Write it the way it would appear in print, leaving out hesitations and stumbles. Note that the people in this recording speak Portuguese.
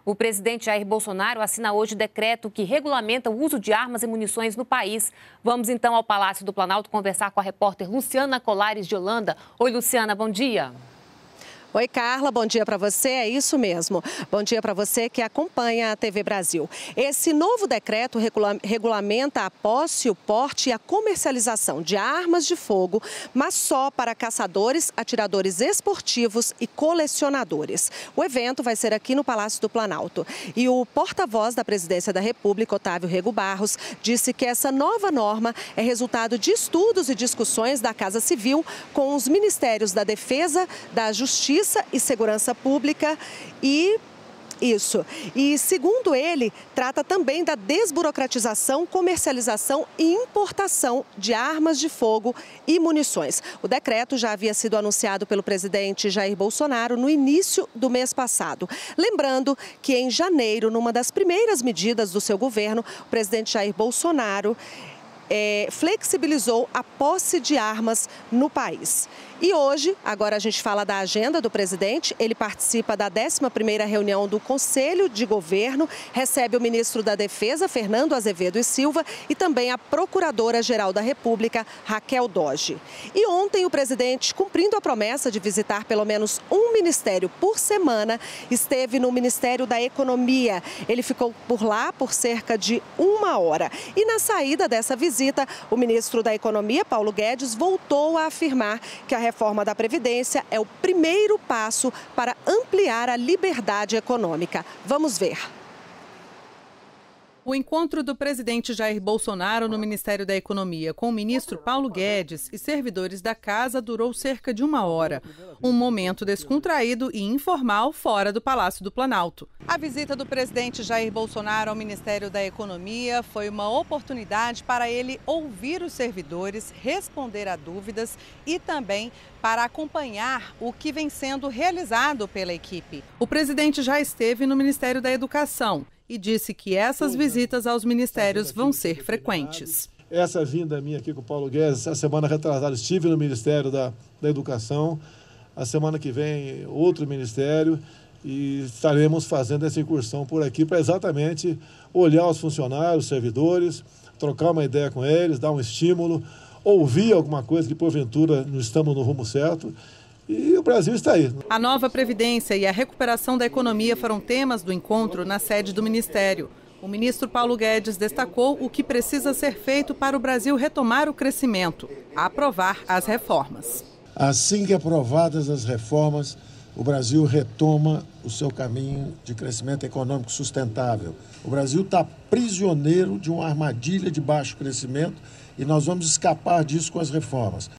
O presidente Jair Bolsonaro assina hoje decreto que regulamenta o uso de armas e munições no país. Vamos então ao Palácio do Planalto conversar com a repórter Luciana Colares de Holanda. Oi, Luciana, bom dia. Oi, Carla, bom dia para você, é isso mesmo. Bom dia para você que acompanha a TV Brasil. Esse novo decreto regulamenta a posse, o porte e a comercialização de armas de fogo, mas só para caçadores, atiradores esportivos e colecionadores. O evento vai ser aqui no Palácio do Planalto. E o porta-voz da Presidência da República, Otávio Rego Barros, disse que essa nova norma é resultado de estudos e discussões da Casa Civil com os Ministérios da Defesa, da Justiça e Segurança Pública e segundo ele, trata também da desburocratização, comercialização e importação de armas de fogo e munições. O decreto já havia sido anunciado pelo presidente Jair Bolsonaro no início do mês passado. Lembrando que em janeiro, numa das primeiras medidas do seu governo, o presidente Jair Bolsonaro flexibilizou a posse de armas no país. E hoje, agora a gente fala da agenda do presidente, ele participa da 11ª reunião do Conselho de Governo, recebe o ministro da Defesa, Fernando Azevedo e Silva, e também a Procuradora-Geral da República, Raquel Dodge. E ontem o presidente, cumprindo a promessa de visitar pelo menos um ministério por semana, esteve no Ministério da Economia. Ele ficou por lá por cerca de 1 hora. E na saída dessa visita, o ministro da Economia, Paulo Guedes, voltou a afirmar que a reforma da Previdência é o primeiro passo para ampliar a liberdade econômica. Vamos ver. O encontro do presidente Jair Bolsonaro no Ministério da Economia com o ministro Paulo Guedes e servidores da casa durou cerca de 1 hora. Um momento descontraído e informal fora do Palácio do Planalto. A visita do presidente Jair Bolsonaro ao Ministério da Economia foi uma oportunidade para ele ouvir os servidores, responder a dúvidas e também para acompanhar o que vem sendo realizado pela equipe. O presidente já esteve no Ministério da Educação e disse que essas visitas aos ministérios vão ser frequentes. Essa vinda minha aqui com o Paulo Guedes, a semana retrasada estive no Ministério da Educação, a semana que vem outro ministério e estaremos fazendo essa incursão por aqui para exatamente olhar os funcionários, os servidores, trocar uma ideia com eles, dar um estímulo, ouvir alguma coisa que porventura não estamos no rumo certo. E o Brasil está aí. A nova Previdência e a recuperação da economia foram temas do encontro na sede do Ministério. O ministro Paulo Guedes destacou o que precisa ser feito para o Brasil retomar o crescimento, aprovar as reformas. Assim que aprovadas as reformas, o Brasil retoma o seu caminho de crescimento econômico sustentável. O Brasil está prisioneiro de uma armadilha de baixo crescimento e nós vamos escapar disso com as reformas.